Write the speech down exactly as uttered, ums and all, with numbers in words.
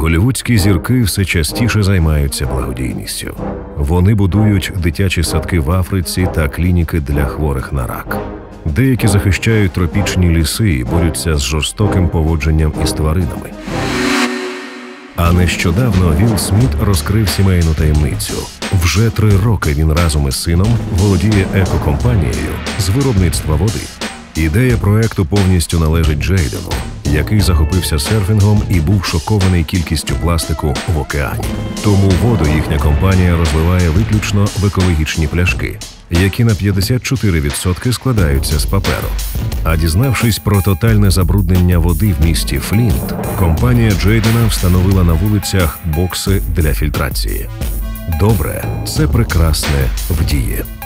Голлівудські зірки все частіше займаються благодійністю. Вони будують дитячі садки в Африці та клініки для хворих на рак. Деякі захищають тропічні ліси і борються з жорстоким поводженням із тваринами. А нещодавно Вілл Сміт розкрив сімейну таємницю. Вже три роки він разом із сином володіє екокомпанією з виробництва води. Ідея проекту повністю належить Джейдену, який захопився серфінгом і був шокований кількістю пластику в океані. Тому воду їхня компанія розливає виключно в екологічні пляшки, які на п'ятдесят чотири відсотки складаються з паперу. А дізнавшись про тотальне забруднення води в місті Флінт, компанія Джейдена встановила на вулицях бокси для фільтрації. Добре – це прекрасне в дії.